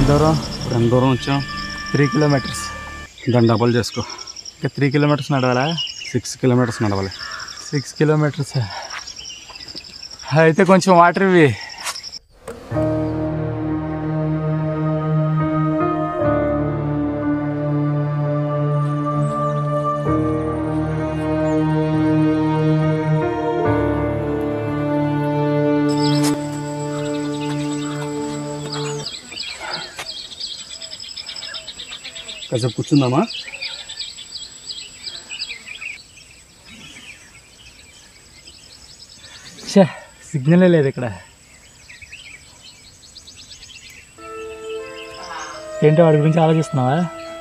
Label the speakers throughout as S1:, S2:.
S1: దూరం ఇప్పుడు ఎంత దూరం వచ్చాం? 3 కిలోమీటర్స్. దాన్ని డబల్ చేసుకో. ఇంకా 3 కిలోమీటర్స్ నడవాలా? 6 కిలోమీటర్స్ నడవాలి. 6 కిలోమీటర్స్ అయితే కొంచెం వాటర్ ఇవి. కాసేపు కూర్చుందామా? సిగ్నలే లేదు ఇక్కడ. ఏంటో వాడి గురించి ఆలోచిస్తున్నావా?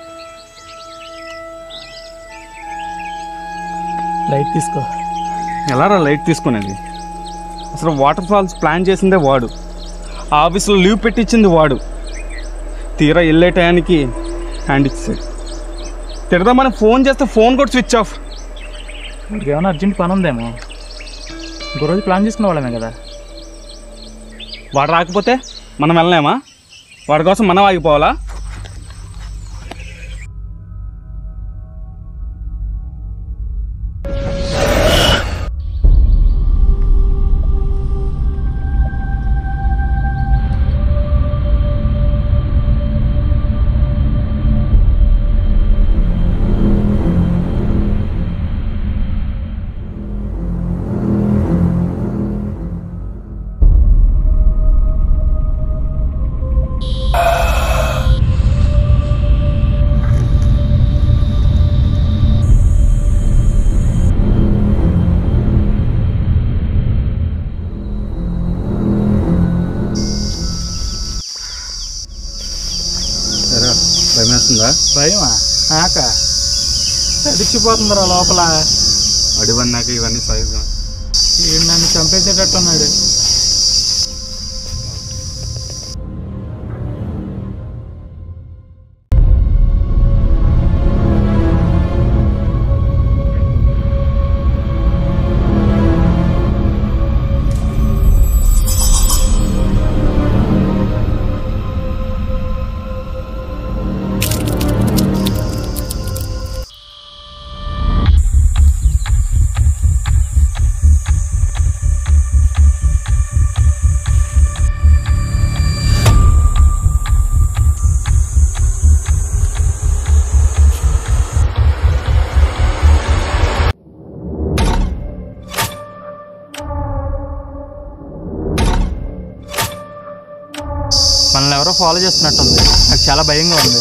S1: లైట్ తీసుకో.
S2: ఎలా రా లైట్ తీసుకునేది? అసలు వాటర్ ఫాల్స్ ప్లాన్ చేసిందే వాడు, ఆఫీస్లో లీవ్ పెట్టించింది వాడు. తీరా వెళ్ళే టయానికి హ్యాండ్ ఇచ్చేసాడు. తిడదామని ఫోన్ చేస్తే ఫోన్ కూడా స్విచ్ ఆఫ్.
S1: వాడికి ఏమైనా అర్జెంట్ పని ఉందేమో. ఇంకో రోజు ప్లాన్ చేసుకునే వాళ్ళమే కదా.
S2: వాడు రాకపోతే మనం వెళ్ళలేమా? వాడి కోసం మనం ఆగిపోవాలా? భయమేస్తుందా?
S1: భయమా? నాక తడిచిపోతుందిరా లోపల.
S2: అడివన్నాక ఇవన్నీ సైజు.
S1: నన్ను చంపేసేటట్టున్నాడు. మనల్ని ఎవరో ఫాలో చేస్తున్నట్టుంది. నాకు చాలా భయంగా ఉంది.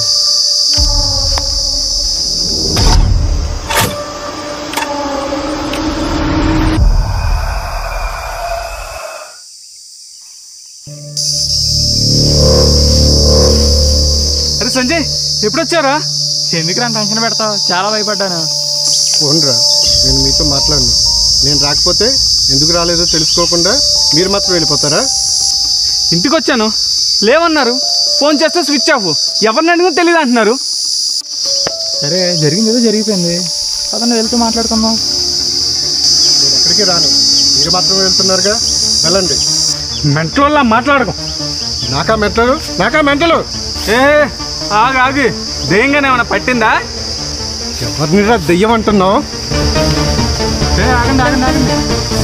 S2: అరే సంజయ్, ఎప్పుడు వచ్చారా?
S1: ఎందుకురా టెన్షన్ పెడతావు? చాలా భయపడ్డాను.
S3: అవునరా, నేను మీతో మాట్లాడను. నేను రాకపోతే ఎందుకు రాలేదో తెలుసుకోకుండా మీరు మాత్రం వెళ్ళిపోతారా?
S2: ఇంటికి వచ్చాను, లేవన్నారు. ఫోన్ చేస్తే స్విచ్ ఆఫ్. ఎవరిని అడిగినా తెలియదు అంటున్నారు.
S1: సరే, జరిగింది ఏదో జరిగిపోయింది. అతను వెళ్తూ మాట్లాడుకుందాం.
S3: నేను ఎక్కడికి రాను, మీరు మాత్రం వెళ్తున్నారుగా, వెళ్ళండి.
S2: మెంటలోలా మాట్లాడకం.
S3: నాకా మెంటలు.
S2: ఏ ఆగి, దెయ్యంగానే ఏమైనా పట్టిందా?
S3: ఎవరినిరా దెయ్యం అంటున్నావు?
S2: ఆగండి.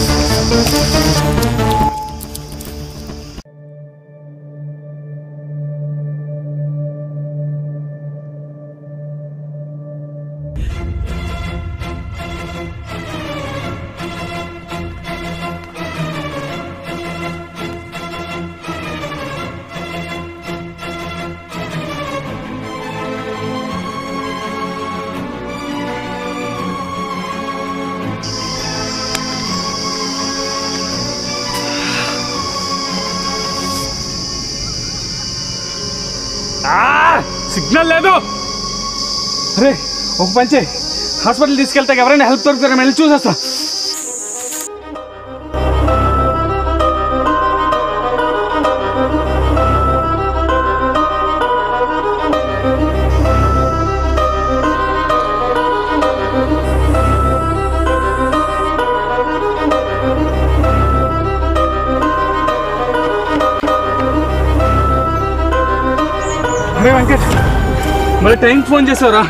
S2: సిగ్నల్ లేదు. అరే ఒక పంచే, హాస్పిటల్ తీసుకెళ్తే ఎవరైనా హెల్ప్ దొరుకుతారా? వెళ్ళి చూసేస్తా. వెంకట్ మరి టైంకి ఫోన్ చేసావురా.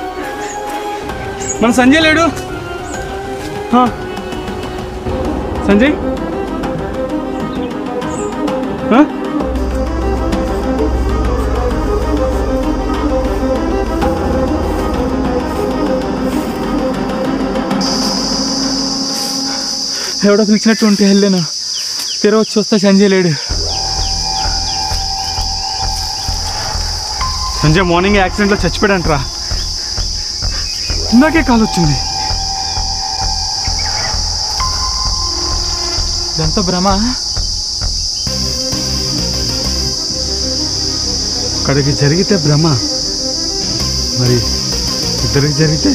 S2: మన సంజయ్ లేడు. సంజయ్ ఎవడో పిలిచినట్టు ఉంటే వెళ్ళాను. తీరా వచ్చి వస్తా సంజయ్ లేడు. సంజయ్ మార్నింగ్ యాక్సిడెంట్లో చచ్చిపోయాడంట్రా. ఇందాకే కాల్ వచ్చింది. ఇదంతా భ్రమ. అక్కడికి జరిగితే భ్రమ, మరి ఇద్దరికి జరిగితే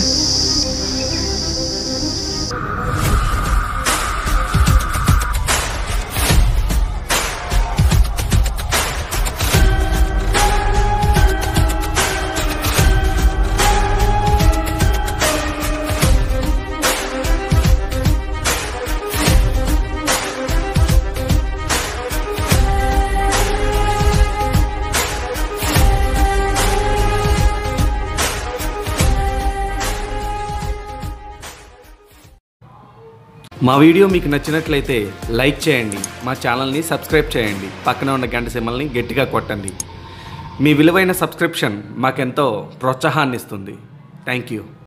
S4: మా వీడియో మీకు నచ్చినట్లయితే లైక్ చేయండి, మా ఛానల్ని సబ్స్క్రైబ్ చేయండి, పక్కన ఉన్న గంట సింబల్ని గట్టిగా కొట్టండి. మీ విలువైన సబ్స్క్రిప్షన్ మాకెంతో ప్రోత్సాహాన్ని ఇస్తుంది. Thank you.